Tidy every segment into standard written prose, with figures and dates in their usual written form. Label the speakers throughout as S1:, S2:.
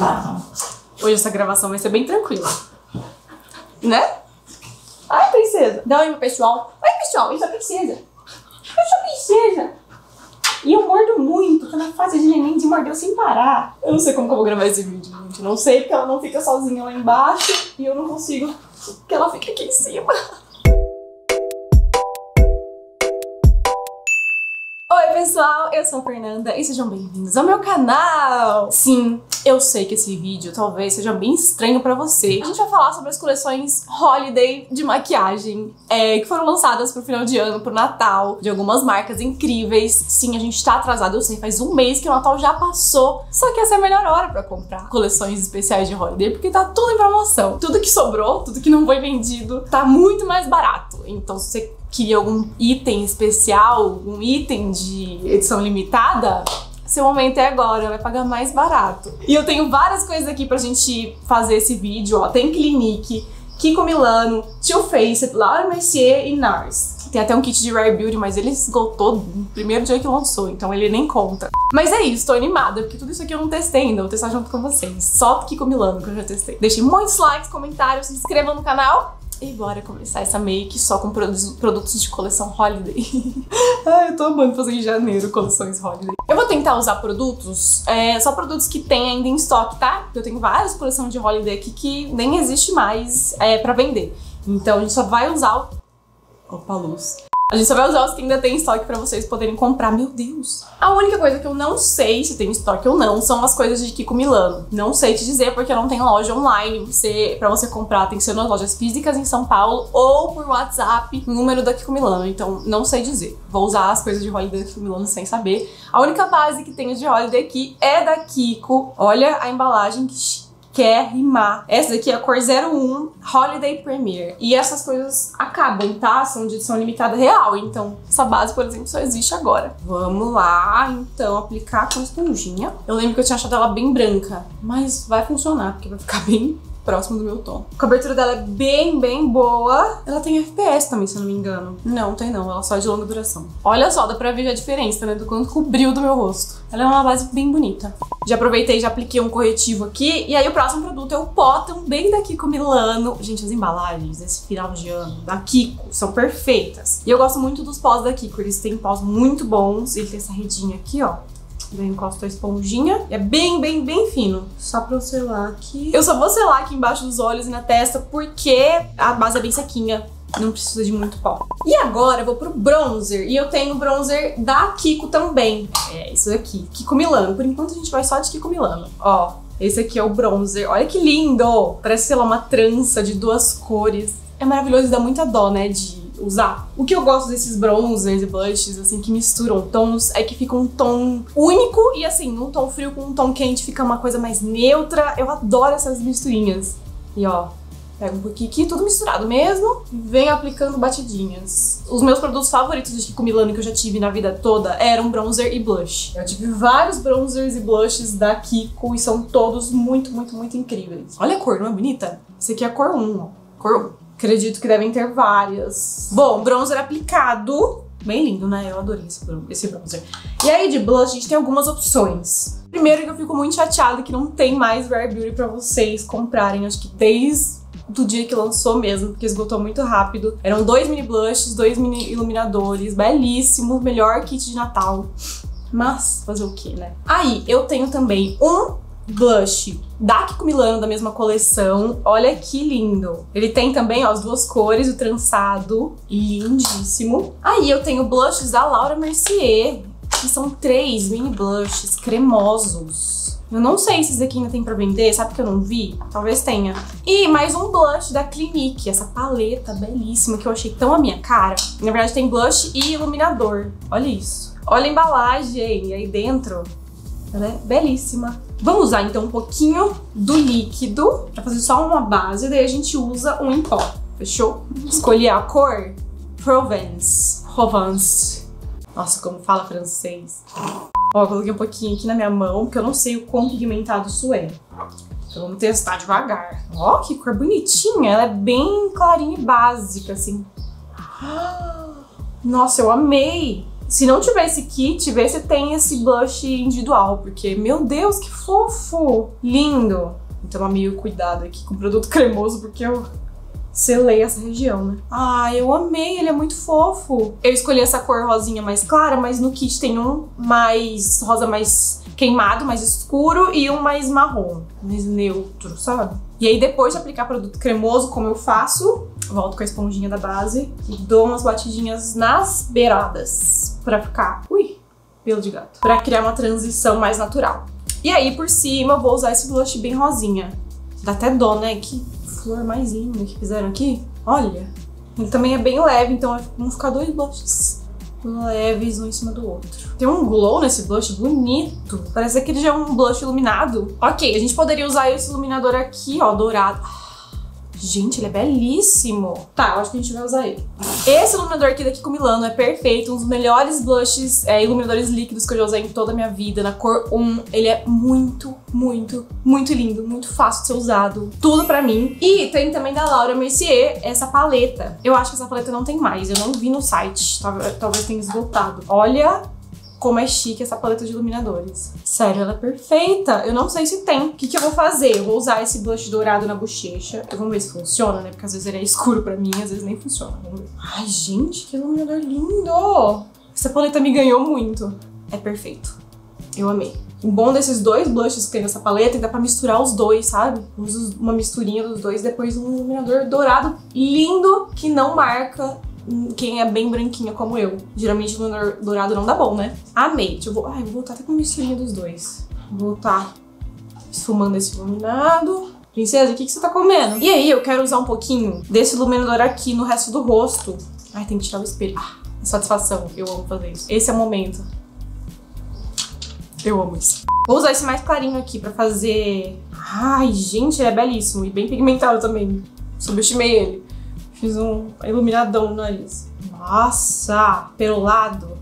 S1: Hoje essa gravação vai ser bem tranquila. Né? Ai, princesa. Dá um oi pro pessoal. Oi, pessoal. Eu sou a princesa. Eu sou a princesa. E eu mordo muito. Tô na fase de neném de mordeu sem parar. Eu não sei como que eu vou gravar esse vídeo, gente. Não sei porque ela não fica sozinha lá embaixo. E eu não consigo porque ela fica aqui em cima. Oi pessoal, eu sou a Fernanda e sejam bem-vindos ao meu canal! Sim, eu sei que esse vídeo talvez seja bem estranho pra você. A gente vai falar sobre as coleções Holiday de maquiagem que foram lançadas pro final de ano, pro Natal, de algumas marcas incríveis. Sim, a gente tá atrasado, eu sei, faz um mês que o Natal já passou, só que essa é a melhor hora pra comprar coleções especiais de Holiday, porque tá tudo em promoção. Tudo que sobrou, tudo que não foi vendido, tá muito mais barato. Então se você queria algum item especial, um item de edição limitada, seu momento é agora, vai pagar mais barato. E eu tenho várias coisas aqui pra gente fazer esse vídeo, ó. Tem Clinique, Kiko Milano, Too Faced, Laura Mercier e NARS. Tem até um kit de Rare Beauty, mas ele esgotou no primeiro dia que lançou, então ele nem conta. Mas é isso, tô animada, porque tudo isso aqui eu não testei ainda, vou testar junto com vocês. Só Kiko Milano que eu já testei. Deixem muitos likes, comentários, se inscrevam no canal. E bora começar essa make só com produtos de coleção Holiday. Ai, eu tô amando fazer em janeiro coleções Holiday. Eu vou tentar usar produtos, só produtos que tem ainda em estoque, tá? Eu tenho várias coleções de Holiday aqui que nem existe mais pra vender. Então a gente só vai usar o... Opa, luz. A gente só vai usar os que ainda tem em estoque pra vocês poderem comprar. Meu Deus! A única coisa que eu não sei se tem estoque ou não são as coisas de Kiko Milano. Não sei te dizer porque não tem loja online. Pra você comprar tem que ser nas lojas físicas em São Paulo ou por WhatsApp, número da Kiko Milano. Então não sei dizer. Vou usar as coisas de Holiday da Kiko Milano sem saber. A única base que tenho de Holiday aqui é da Kiko. Olha a embalagem que quer rimar. Essa daqui é a cor 01 Holiday Premiere. E essas coisas acabam, tá? São de edição limitada real. Então, essa base, por exemplo, só existe agora. Vamos lá, então, aplicar com esponjinha. Eu lembro que eu tinha achado ela bem branca, mas vai funcionar, porque vai ficar bem próximo do meu tom. A cobertura dela é bem boa. Ela tem FPS também, se eu não me engano. Não, tem não. Ela só é de longa duração. Olha só, dá pra ver a diferença, né? Do quanto cobriu do meu rosto. Ela é uma base bem bonita. Já aproveitei e já apliquei um corretivo aqui. E aí o próximo produto é o pó também da Kiko Milano. Gente, as embalagens desse final de ano da Kiko são perfeitas. E eu gosto muito dos pós da Kiko. Eles têm pós muito bons. Ele tem essa redinha aqui, ó. Eu encosto a esponjinha. É bem fino. Só pra eu selar aqui. Eu só vou selar aqui embaixo dos olhos e na testa porque a base é bem sequinha. Não precisa de muito pó. E agora eu vou pro bronzer. E eu tenho bronzer da Kiko também. É isso aqui. Kiko Milano. Por enquanto a gente vai só de Kiko Milano. Ó, esse aqui é o bronzer. Olha que lindo! Parece, sei lá, uma trança de duas cores. É maravilhoso e dá muita dó, né, de usar. O que eu gosto desses bronzers e blushes, assim, que misturam tons, é que fica um tom único e, assim, um tom frio com um tom quente fica uma coisa mais neutra. Eu adoro essas misturinhas. E, ó, pego um pouquinho aqui, tudo misturado mesmo, e venho aplicando batidinhas. Os meus produtos favoritos de Kiko Milano que eu já tive na vida toda eram bronzer e blush. Eu tive vários bronzers e blushes da Kiko e são todos muito incríveis. Olha a cor, não é bonita? Esse aqui é a cor 1, ó. Cor 1. Acredito que devem ter várias. Bom, bronzer aplicado. Bem lindo, né? Eu adorei esse bronzer. E aí, de blush, a gente tem algumas opções. Primeiro que eu fico muito chateada que não tem mais Rare Beauty pra vocês comprarem. Acho que desde do dia que lançou mesmo, porque esgotou muito rápido. Eram 2 mini blushes, 2 mini iluminadores, belíssimos, melhor kit de Natal. Mas, fazer o que, né? Aí, eu tenho também um blush da Kiko Milano, da mesma coleção. Olha que lindo. Ele tem também, ó, as duas cores, o trançado, lindíssimo. Aí eu tenho blushes da Laura Mercier, que são 3 mini blushes cremosos. Eu não sei se esse aqui ainda tem pra vender, sabe que eu não vi? Talvez tenha. E mais um blush da Clinique, essa paleta belíssima que eu achei tão a minha cara. Na verdade tem blush e iluminador. Olha isso. Olha a embalagem aí dentro. Ela é belíssima. Vamos usar então um pouquinho do líquido pra fazer só uma base, daí a gente usa um em pó, fechou? Escolhi a cor Provence. Nossa, como fala francês. Ó, coloquei um pouquinho aqui na minha mão, porque eu não sei o quão pigmentado isso é. Então vamos testar devagar. Ó, que cor bonitinha, ela é bem clarinha e básica, assim. Nossa, eu amei! Se não tiver esse kit, vê se tem esse blush individual, porque, meu Deus, que fofo! Lindo! Vou tomar meio cuidado aqui com o produto cremoso, porque eu selei essa região, né? Ah, eu amei, ele é muito fofo. Eu escolhi essa cor rosinha mais clara, mas no kit tem um mais rosa mais queimado, mais escuro, e um mais marrom, mais neutro, sabe? E aí depois de aplicar produto cremoso, como eu faço, volto com a esponjinha da base e dou umas batidinhas nas beiradas pra ficar, pelo de gato, pra criar uma transição mais natural. E aí por cima eu vou usar esse blush bem rosinha. Dá até dó, né? Que flor mais linda que fizeram aqui. Olha, ele também é bem leve, então vão ficar dois blushes leves um em cima do outro. Tem um glow nesse blush bonito. Parece que ele já é um blush iluminado. Ok, a gente poderia usar esse iluminador aqui, ó, dourado. Gente, ele é belíssimo. Tá, eu acho que a gente vai usar ele. Esse iluminador aqui daqui com Milano é perfeito. Um dos melhores blushes, iluminadores líquidos que eu já usei em toda a minha vida. Na cor 1. Ele é muito, muito, muito lindo. Muito fácil de ser usado. Tudo pra mim. E tem também da Laura Mercier essa paleta. Eu acho que essa paleta não tem mais. Eu não vi no site. Talvez tenha esgotado. Olha como é chique essa paleta de iluminadores. Sério, ela é perfeita. Eu não sei se tem. O que eu vou fazer? Eu vou usar esse blush dourado na bochecha. Vamos ver se funciona, né? Porque às vezes ele é escuro pra mim, às vezes nem funciona. Vamos ver. Ai, gente, que iluminador lindo! Essa paleta me ganhou muito. É perfeito. Eu amei. O bom desses dois blushes que tem nessa paleta é que dá pra misturar os dois, sabe? Uso uma misturinha dos dois, depois um iluminador dourado lindo que não marca quem é bem branquinha como eu. Geralmente iluminador dourado não dá bom, né? Amei. Vou voltar até com a misturinha dos dois. Vou voltar esfumando esse iluminado. Princesa, o que você tá comendo? E aí, eu quero usar um pouquinho desse iluminador aqui no resto do rosto. Ai, tem que tirar o espelho. Satisfação. Eu amo fazer isso. Esse é o momento. Eu amo isso. Vou usar esse mais clarinho aqui pra fazer... Ai, gente, ele é belíssimo. E bem pigmentado também. Subestimei ele. Fiz um iluminadão no nariz. Nossa, perolado.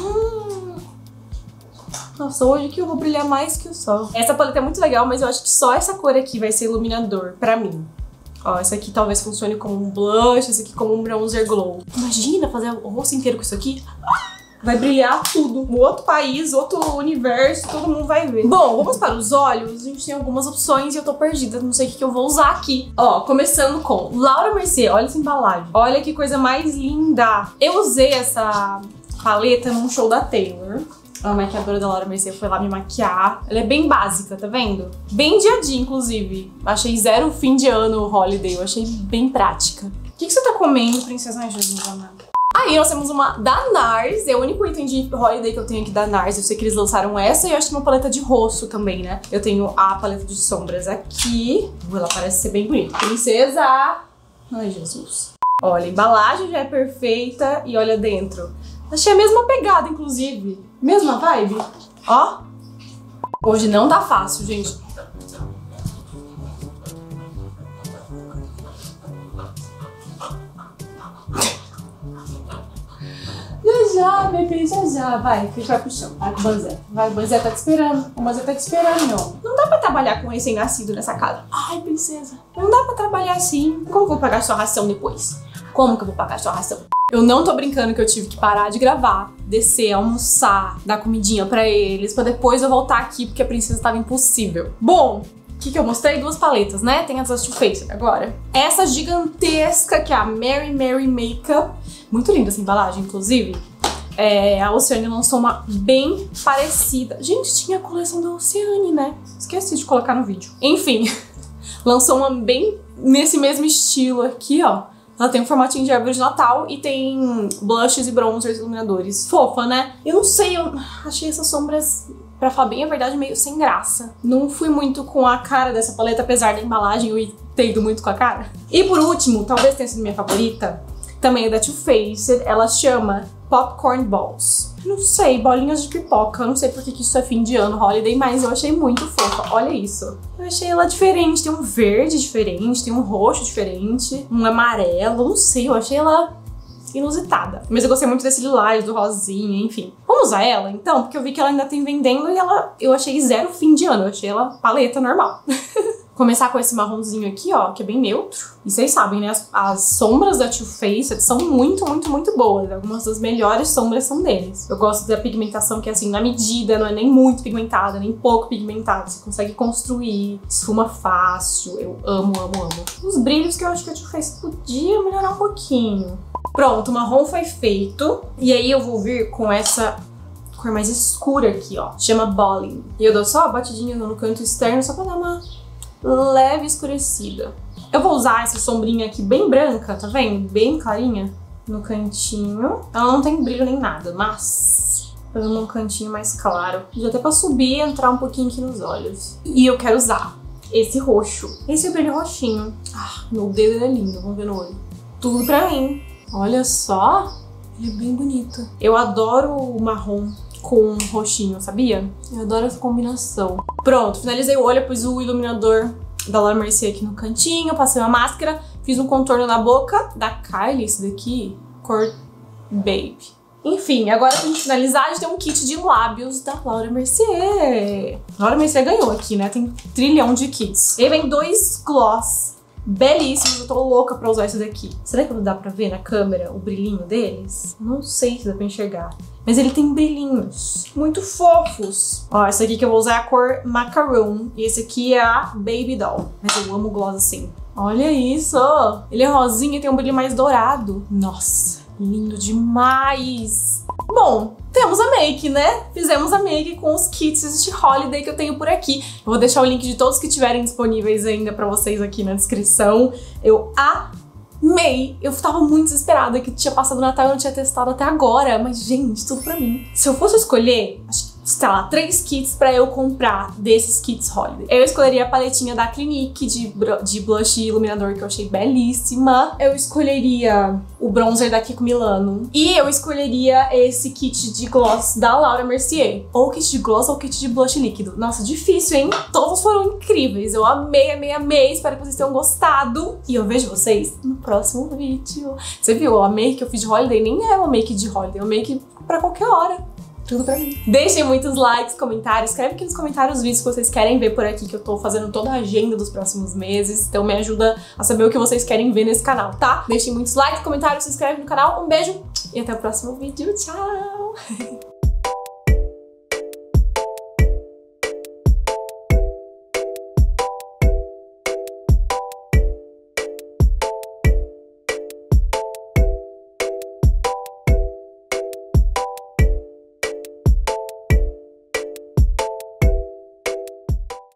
S1: Nossa, hoje que eu vou brilhar mais que o sol. Essa paleta é muito legal, mas eu acho que só essa cor aqui vai ser iluminador pra mim. Ó, essa aqui talvez funcione como um blush, essa aqui como um bronzer glow. Imagina fazer o rosto inteiro com isso aqui. Vai brilhar tudo. Um outro país, outro universo, todo mundo vai ver. Bom, vamos para os olhos. A gente tem algumas opções e eu tô perdida. Não sei o que eu vou usar aqui. Ó, começando com Laura Mercier. Olha essa embalagem. Olha que coisa mais linda. Eu usei essa paleta num show da Taylor. A maquiadora da Laura Mercier foi lá me maquiar. Ela é bem básica, tá vendo? Bem dia a dia, inclusive. Achei zero fim de ano holiday. Eu achei bem prática. O que você tá comendo, princesa? Ai, Jesus amado. Aí nós temos uma da NARS, é o único item de holiday que eu tenho aqui da NARS. Eu sei que eles lançaram essa e eu acho que uma paleta de rosto também, né? Eu tenho a paleta de sombras aqui. Ela parece ser bem bonita. Princesa! Ai, Jesus. Olha, a embalagem já é perfeita e olha dentro. Achei a mesma pegada, inclusive. Mesma vibe. Ó. Hoje não tá fácil, gente. Já, bebê, já. Vai pro chão. Vai com o Banzé. Vai, o Banzé tá te esperando. O Banzé tá te esperando, meu. Não dá pra trabalhar com recém-nascido nessa casa. Ai, princesa. Não dá pra trabalhar assim. Como que eu vou pagar sua ração depois? Como que eu vou pagar sua ração? Eu não tô brincando que eu tive que parar de gravar, descer, almoçar, dar comidinha pra eles, pra depois eu voltar aqui porque a princesa tava impossível. Bom, o que eu mostrei? Duas paletas, né? Tem as Too Faced agora. Essa gigantesca, que é a Mary Mary Makeup. Muito linda essa embalagem, inclusive. A Oceane lançou uma bem parecida. Gente, tinha a coleção da Oceane, né? Esqueci de colocar no vídeo. Enfim, lançou uma bem nesse mesmo estilo aqui, ó. Ela tem um formatinho de árvore de Natal e tem blushes e bronzers iluminadores. Fofa, né? Eu não sei, eu achei essas sombras, pra falar bem a verdade, meio sem graça. Não fui muito com a cara dessa paleta, apesar da embalagem eu ter ido muito com a cara. E por último, talvez tenha sido minha favorita, também é da Too Faced, ela chama Popcorn Balls. Não sei, bolinhas de pipoca. Eu não sei porque que isso é fim de ano, holiday, mas eu achei muito fofa. Olha isso. Eu achei ela diferente. Tem um verde diferente, tem um roxo diferente, um amarelo. Não sei, eu achei ela inusitada. Mas eu gostei muito desse lilás, do rosinha, enfim. Vamos usar ela, então? Porque eu vi que ela ainda tem vendendo e eu achei zero fim de ano. Eu achei ela paleta normal. Começar com esse marronzinho aqui, ó, que é bem neutro. E vocês sabem, né? As sombras da Too Faced são muito boas. Algumas das melhores sombras são deles. Eu gosto da pigmentação que é assim, na medida, não é nem muito pigmentada, nem pouco pigmentada. Você consegue construir, esfuma fácil. Eu amo. Os brilhos que eu acho que a Too Faced podia melhorar um pouquinho. Pronto, o marrom foi feito. E aí eu vou vir com essa cor mais escura aqui, ó. Chama Bowling. E eu dou só a batidinha no canto externo, só pra dar uma leve escurecida. Eu vou usar essa sombrinha aqui bem branca, tá vendo? Bem clarinha no cantinho. Ela não tem brilho nem nada, mas fazendo um cantinho mais claro. Já até pra subir e entrar um pouquinho aqui nos olhos. E eu quero usar esse roxo. Esse é o brilho roxinho. Ah, meu dedo é lindo, vamos ver no olho. Tudo pra mim. Olha só, ele é bem bonito. Eu adoro o marrom com roxinho, sabia? Eu adoro essa combinação. Pronto, finalizei o olho, pus o iluminador da Laura Mercier aqui no cantinho, passei uma máscara, fiz um contorno na boca da Kylie, esse daqui, cor Baby. Enfim, agora pra gente finalizar, a gente tem um kit de lábios da Laura Mercier. Laura Mercier ganhou aqui, né? Tem 1 trilhão de kits. E aí vem 2 gloss belíssimos, eu tô louca pra usar esse daqui. Será que não dá pra ver na câmera o brilhinho deles? Não sei se dá pra enxergar. Mas ele tem brilhinhos muito fofos. Ó, esse aqui que eu vou usar é a cor Macaroon. E esse aqui é a Baby Doll. Mas eu amo gloss assim. Olha isso! Ele é rosinha e tem um brilho mais dourado. Nossa, lindo demais! Bom, temos a make, né? Fizemos a make com os kits de holiday que eu tenho por aqui. Eu vou deixar o link de todos que tiverem disponíveis ainda pra vocês aqui na descrição. Eu amei! Eu tava muito desesperada que tinha passado o Natal e eu não tinha testado até agora. Mas, gente, tudo pra mim. Se eu fosse escolher, acho que, sei lá, 3 kits pra eu comprar desses kits holiday. Eu escolheria a paletinha da Clinique de blush e iluminador, que eu achei belíssima. Eu escolheria o bronzer da Kiko Milano. E eu escolheria esse kit de gloss da Laura Mercier. Ou kit de gloss ou kit de blush líquido. Nossa, difícil, hein? Todos foram incríveis. Eu amei. Espero que vocês tenham gostado. E eu vejo vocês no próximo vídeo. Você viu, a make que eu fiz de holiday nem é uma make de holiday. É uma make pra qualquer hora. Tudo pra mim. Deixem muitos likes, comentários. Escreve aqui nos comentários os vídeos que vocês querem ver por aqui, que eu tô fazendo toda a agenda dos próximos meses. Então me ajuda a saber o que vocês querem ver nesse canal, tá? Deixem muitos likes, comentários, se inscreve no canal. Um beijo e até o próximo vídeo. Tchau!